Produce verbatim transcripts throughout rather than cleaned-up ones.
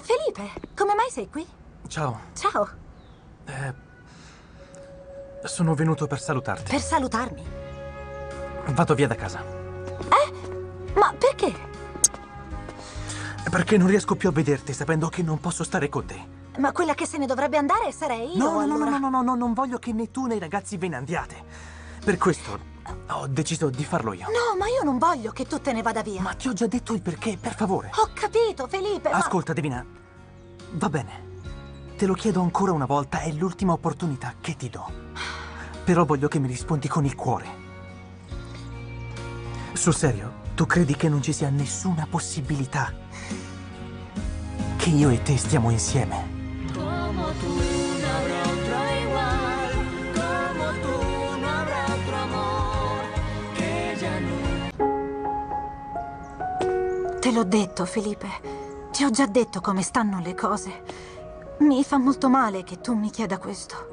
Felipe, come mai sei qui? Ciao. Ciao. Eh, sono venuto per salutarti. Per salutarmi? Vado via da casa. Eh? Ma perché? Perché non riesco più a vederti sapendo che non posso stare con te. Ma quella che se ne dovrebbe andare sarei io, No, no, allora. no, no, no, no, no, non voglio che né tu né i ragazzi ve ne andiate. Per questo ho deciso di farlo io. No, ma io non voglio che tu te ne vada via. Ma ti ho già detto il perché, per favore. Ho capito, Felipe, ma... Ascolta, Divina. Va bene. Te lo chiedo ancora una volta, è l'ultima opportunità che ti do. Però voglio che mi rispondi con il cuore. Sul serio, tu credi che non ci sia nessuna possibilità che io e te stiamo insieme? Como tú no habrá otro igual, como tú no habrá otro amor que ya no. Te l'ho detto, Felipe. Ti ho già detto come stanno le cose. Mi fa molto male che tu mi chieda questo.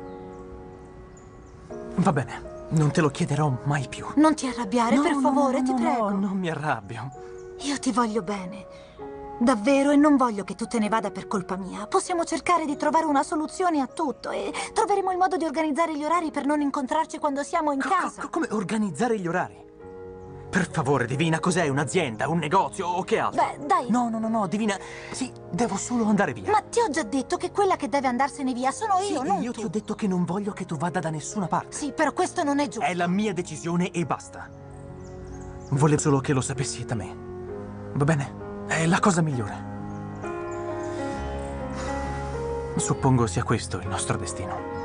Va bene, non te lo chiederò mai più. Non ti arrabbiare, No, per no, favore, no, ti no, prego. No, non mi arrabbio. Io ti voglio bene. Davvero, e non voglio che tu te ne vada per colpa mia. Possiamo cercare di trovare una soluzione a tutto e troveremo il modo di organizzare gli orari per non incontrarci quando siamo in Co- casa. co- come organizzare gli orari? Per favore, Divina, cos'è? Un'azienda, un negozio o che altro? Beh, dai. No, no, no, no, Divina, sì, devo solo andare via. Ma ti ho già detto che quella che deve andarsene via sono Sì, io, non io tu. ti ho detto che non voglio che tu vada da nessuna parte. Sì, però questo non è giusto. È la mia decisione e basta. Volevo solo che lo sapessi da me. Va bene? È la cosa migliore. Suppongo sia questo il nostro destino.